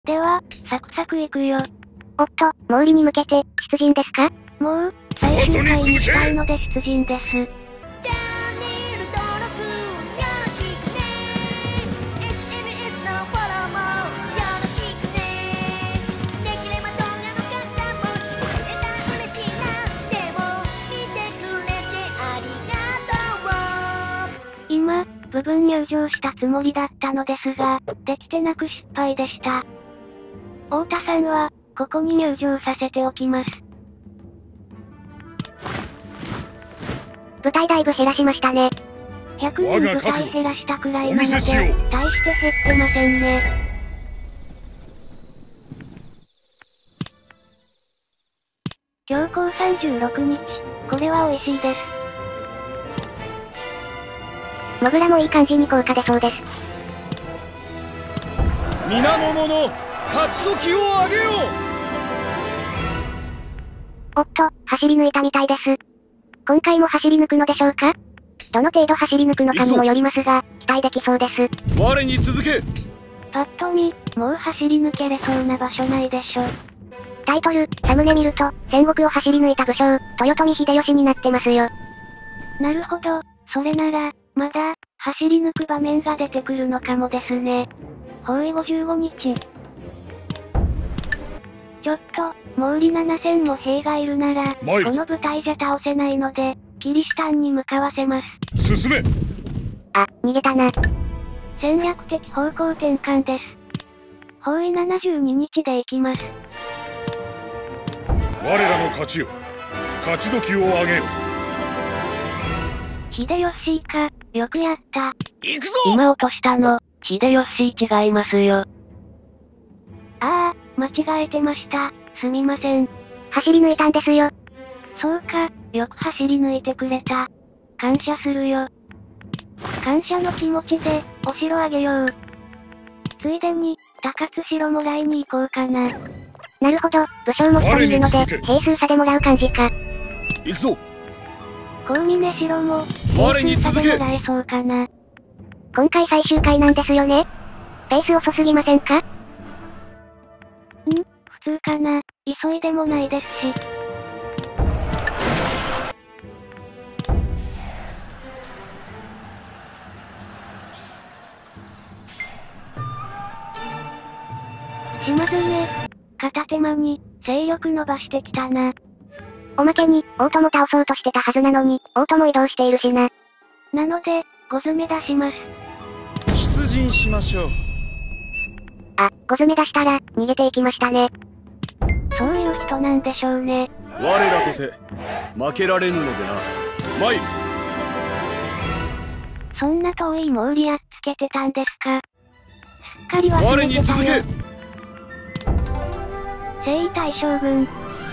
では、サクサクいくよ。 おっと、毛利に向けて、出陣ですか？ もう、最終回にしたいので出陣です。今、部分入場したつもりだったのですが、できてなく失敗でした。太田さんは、ここに入場させておきます。 部隊だいぶ減らしましたね。 100人部隊減らしたくらいなので、大して減ってませんね。強行36日、これは美味しいです。 モグラもいい感じに効果出そうです。 皆の者、勝ち時を上げよう。 おっと、走り抜いたみたいです。今回も走り抜くのでしょうか？どの程度走り抜くのかにもよりますが、期待できそうです。 我に続け。 パッと見、もう走り抜けれそうな場所ないでしょ。 タイトル、サムネ見ると、戦国を走り抜いた武将、豊臣秀吉になってますよ。 なるほど、それなら、まだ、走り抜く場面が出てくるのかもですね。包囲55日。ちょっと、毛利7000も兵がいるなら、この部隊じゃ倒せないので、キリシタンに向かわせます。 進め。 あ、逃げたな。 戦略的方向転換です。包囲72日で行きます。 我らの勝ちよ。勝ち時を上げよ。 秀吉か、よくやった。 行くぞ。 今落としたの、秀吉違いますよ。ああ、間違えてました。すみません。 走り抜いたんですよ。 そうか、よく走り抜いてくれた。感謝するよ。感謝の気持ちで、お城あげよう。ついでに、高津城もらいに行こうかな。 なるほど、武将も2人いるので、兵数差でもらう感じか。 行くぞ。 高峰城も、兵数差でもらえそうかな。 今回最終回なんですよね。ペース遅すぎませんか？ 普通かな。急いでもないですし。島津ね。片手間に、勢力伸ばしてきたな。 おまけに、大友倒そうとしてたはずなのに、大友移動しているしな。 なので、5詰め出します。 出陣しましょう。 あ、5詰め出したら、逃げていきましたね。 そういう人なんでしょうね。 我らとて、負けられぬのでな。参る。 そんな遠い毛利やっつけてたんですか。すっかり忘れてたよ。 我に続け。 征夷大将軍。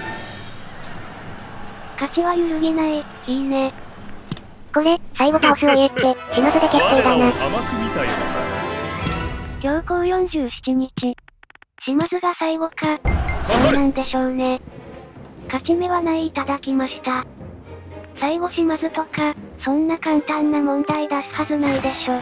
勝ちは揺るぎない、いいね。 これ、最後倒すお家って、島津で決定だな。 甘くみたいな。 強行47日。島津が最後か。どうなんでしょうね。勝ち目はないいただきました。最後島津とか、そんな簡単な問題出すはずないでしょ。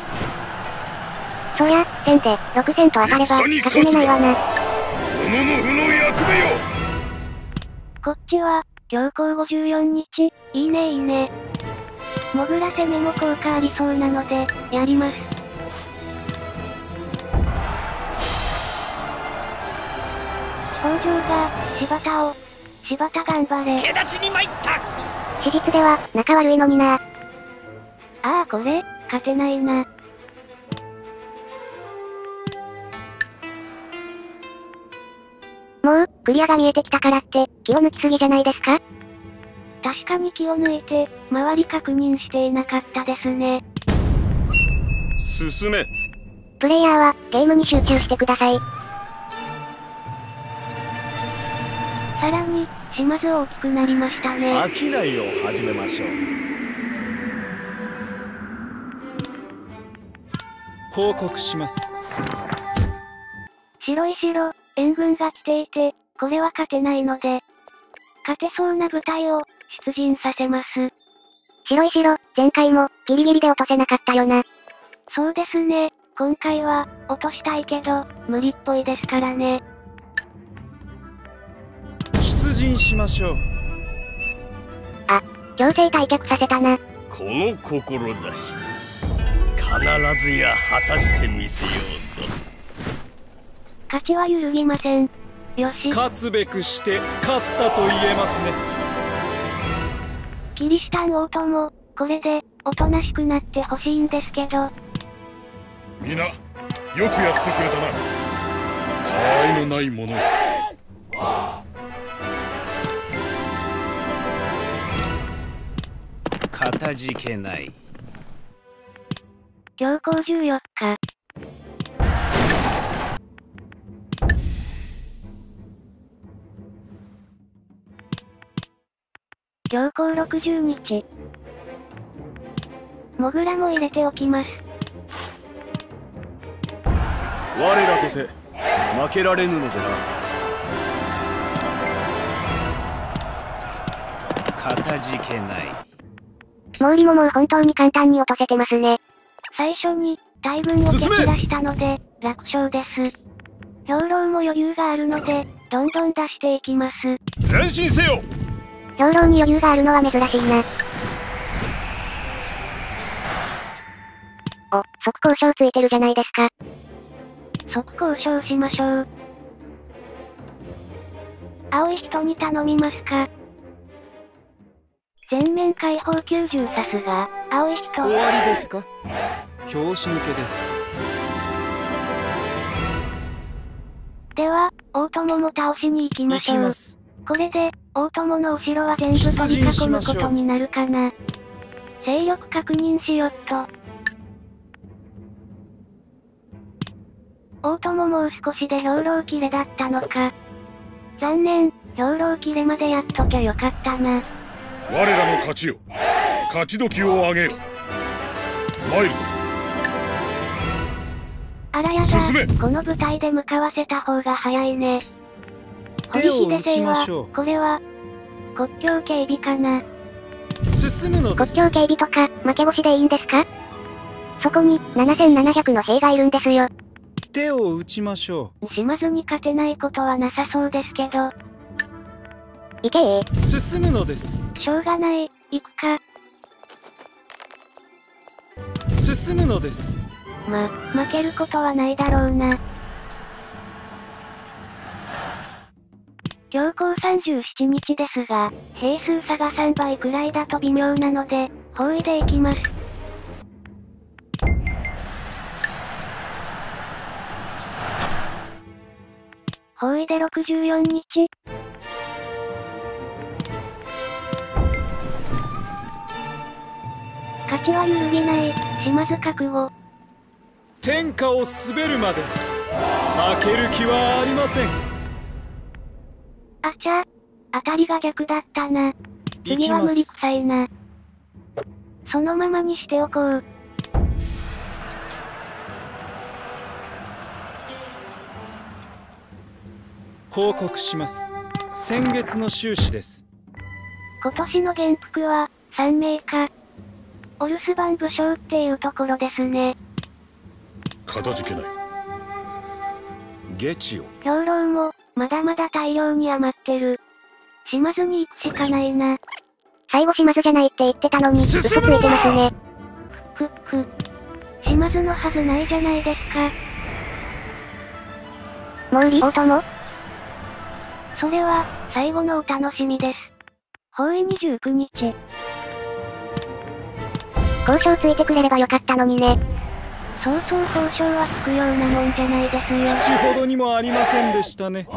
そりゃ、1000で、6000と当たれば、勝ち目ないわな。 己の負の役目よ。 こっちは、強行54日、いいねいいね。モグラ攻めも効果ありそうなので、やります。北条が、柴田を、柴田頑張れ。 助立ちに参った。 史実では、仲悪いのにな。 ああこれ、勝てないな。 もう、クリアが見えてきたからって、気を抜きすぎじゃないですか？ 確かに気を抜いて、周り確認していなかったですね。 進め。 プレイヤーは、ゲームに集中してください。 さらに、島津大きくなりましたね。 商いを始めましょう。報告します。 白い城、援軍が来ていて、これは勝てないので、勝てそうな部隊を、出陣させます。 白い城、前回も、ギリギリで落とせなかったよな。 そうですね、 今回は、落としたいけど、無理っぽいですからね。 出陣しましょう。 あ、強制退却させたな。 この志、必ずや果たしてみせようぞ。 勝ちは揺るぎません。よし。 勝つべくして勝ったと言えますね。 キリシタン王とも、これで、おとなしくなってほしいんですけど。 みな、よくやってくれたな。たわいのないもの。 かたじけない。 強行14日。強行60日。モグラも入れておきます。 我らとて負けられぬのでな。 かたじけない。 毛利ももう本当に簡単に落とせてますね。 最初に、大軍を蹴散らしたので、楽勝です。兵糧も余裕があるので、どんどん出していきます。 前進せよ。 兵糧に余裕があるのは珍しいな。お、即交渉ついてるじゃないですか。 即交渉しましょう。青い人に頼みますか。全面開放90さすが、青い人。 終わりですか。拍子抜けです。 では、大友も倒しに行きましょう。これで、大友の後ろは全部取り囲むことになるかな。勢力確認しよっと。大友もう少しで兵糧切れだったのか。残念、兵糧切れまでやっときゃよかったな。 我らの勝ちよ。勝ち時をあげよ。参るぞ。 あらやだ、この部隊で向かわせた方が早いね。堀秀勢は、これは、国境警備かな。 進むのです。 国境警備とか、負け星でいいんですか？そこに、7700の兵がいるんですよ。 手を打ちましょう。島津に勝てないことはなさそうですけど。 行けー。 進むのです。 しょうがない、行くか。 進むのです。 負けることはないだろうな。強行37日ですが、兵数差が3倍くらいだと微妙なので、包囲で行きます。包囲で64日。勝ちは揺るぎない、島津覚悟。 天下を滑るまで、負ける気はありません。 あちゃ、当たりが逆だったな。次は無理くさいな。そのままにしておこう。 報告します。先月の収支です。 今年の元服は、3名か。お留守番武将っていうところですね。 かたじけない。 下地を。 兵糧も、まだまだ大量に余ってる。島津に行くしかないな。 最後島津じゃないって言ってたのに、嘘ついてますね。 島津のはずないじゃないですか。 毛利大友？ それは、最後のお楽しみです。包囲29日。 交渉ついてくれればよかったのにね。 そうそう交渉はつくようなもんじゃないですよ。 口ほどにもありませんでしたね。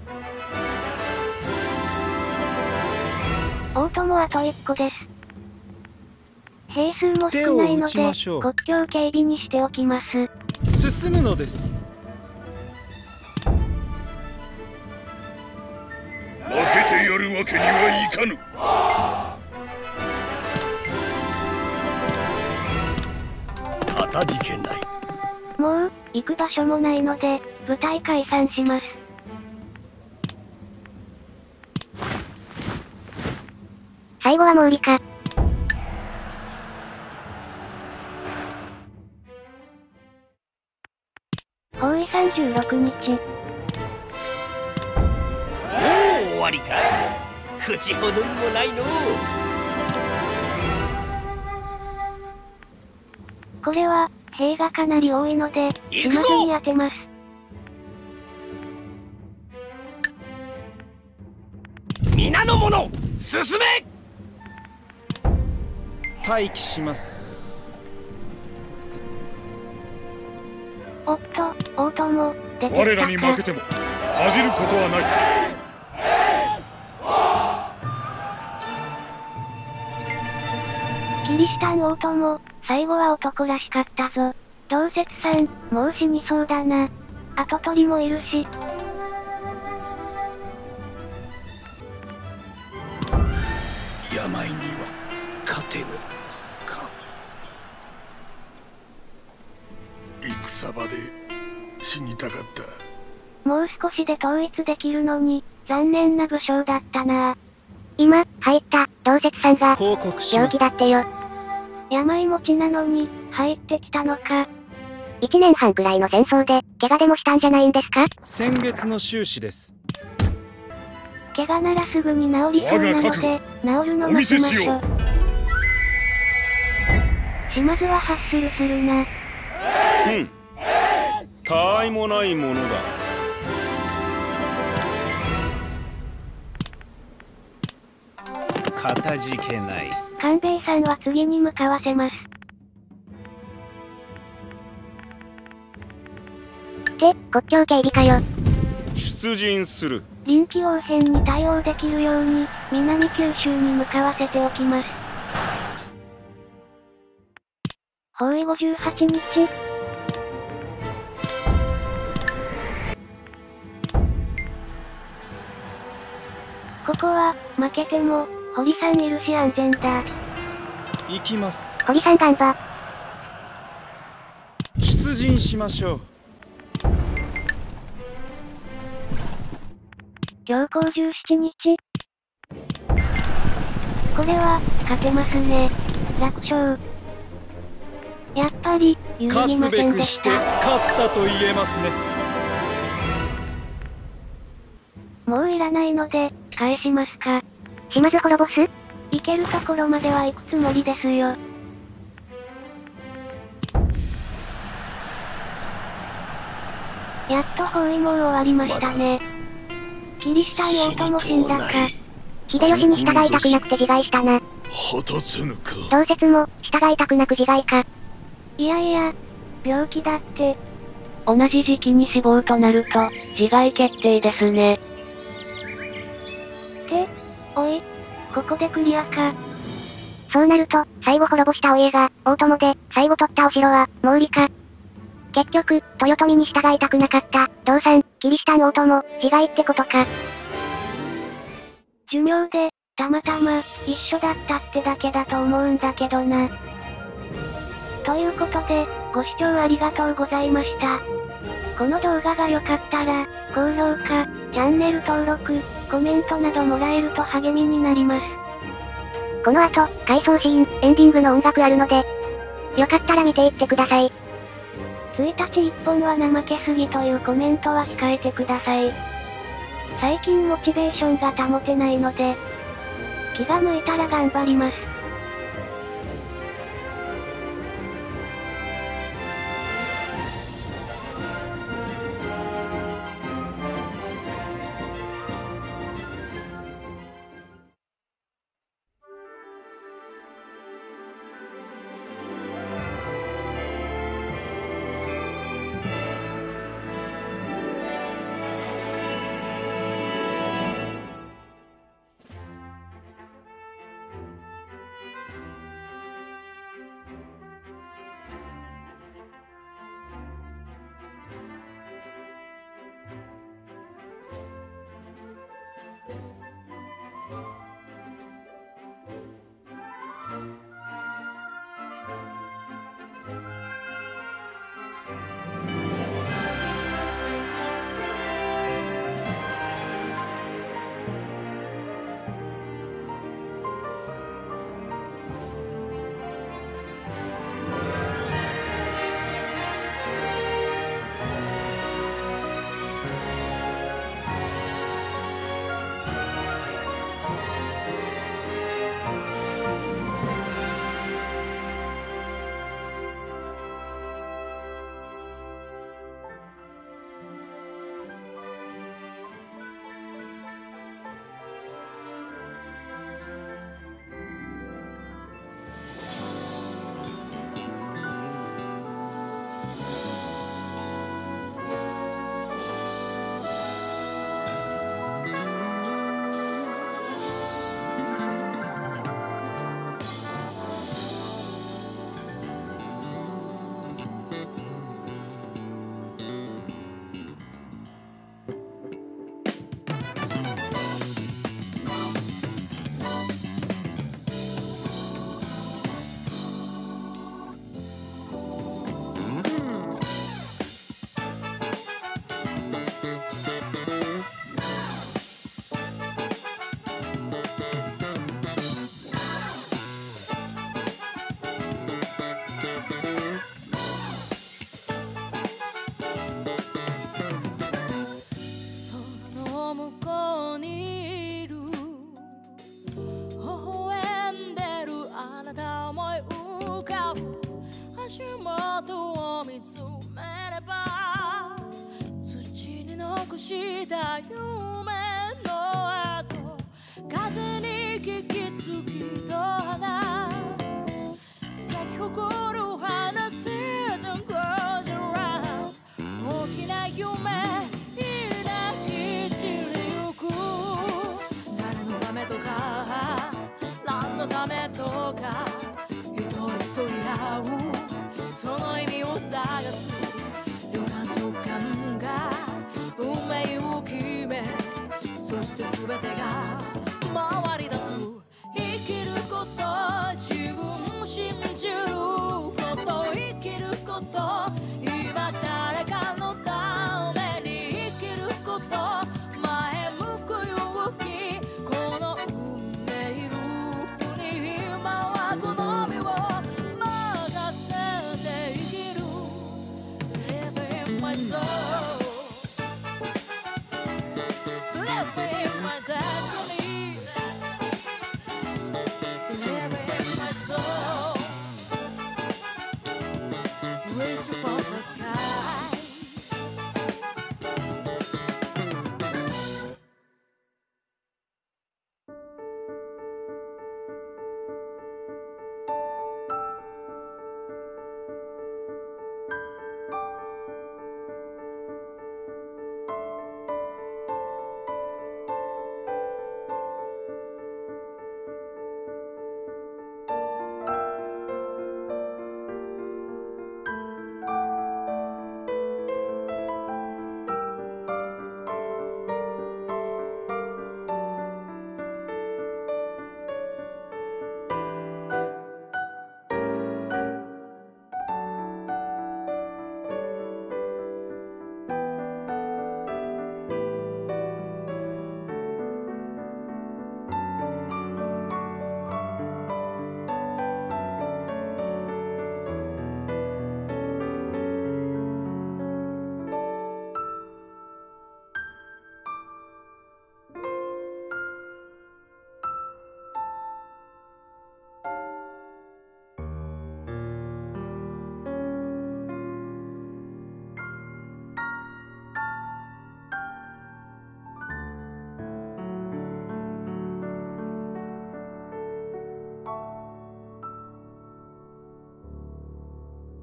大友あと1個です。兵数も少ないので、国境警備にしておきます。 進むのです。 負けてやるわけにはいかぬ。 かたじけない。 もう、行く場所もないので、部隊解散します。 最後は毛利か。 16日。 もう終わりか。口ほどにもないの。 これは、兵がかなり多いので、島津に当てます。 皆の者、進め。 待機します。 おっと、大友、出てきたか。 我らに負けても恥じることはない。 キリシタン大友、最後は男らしかったぞ。同節さん、もう死にそうだな。跡取りもいるし。 病には勝てぬか。 戦場で死にたかった。 もう少しで統一できるのに、残念な武将だったな。 今、入った、同節さんが、 報告します。 病気だってよ。 病持ちなのに、入ってきたのか。 1年半くらいの戦争で、怪我でもしたんじゃないんですか？ 先月の収支です。 怪我ならすぐに治りそうなので、治るの待ちましょう。島津はハッスルするな。 たわいもないものだ。 かたじけない。 官兵衛さんは次に向かわせます。 って、国境警備かよ。 出陣する。 臨機応変に対応できるように、南九州に向かわせておきます。包囲58日。ここは、負けても、堀さんいるし安全だ。 行きます。 堀さん頑張。 出陣しましょう。 強行17日。これは、勝てますね。楽勝。やっぱり、揺るぎませんでした。 勝ったと言えますね。 もういらないので、返しますか。 島津滅ぼす？ 行けるところまでは行くつもりですよ。やっと包囲網終わりましたね。キリシタン大友死んだか。 秀吉に従いたくなくて自害したな。 果たせぬか。 同節も、従いたくなく自害か。 いやいや、病気だって。同じ時期に死亡となると、自害決定ですね。って、おい、ここでクリアか。 そうなると、最後滅ぼしたお家が、大友で、最後取ったお城は、毛利か。結局、豊臣に従いたくなかった、同さん、キリシタン大友、自害ってことか。 寿命で、たまたま、一緒だったってだけだと思うんだけどな。ということで、ご視聴ありがとうございました。この動画が良かったら、高評価、チャンネル登録、コメントなどもらえると励みになります。 この後、回想シーン、エンディングの音楽あるので、よかったら見ていってください。 1日1本は怠けすぎというコメントは控えてください。最近モチベーションが保てないので、気が向いたら頑張ります。 くした夢の後、風に聞きつきと話す、咲き誇る花 Season goes around、 大きな夢抱き散りゆく、誰のためとか何のためとか一人沿い合う、その意味を探す予感直感が運命を決め、そして全てが回り出す、生きること、自分信じること、生きること、今誰かのために生きること、前向く勇気、この運命ループに今はこの身を任せて生きる Live in my soul、 Live in my destiny、 Live in my soul、 Reach for the sky。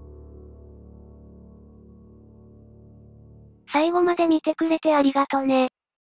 最後まで見てくれてありがとね。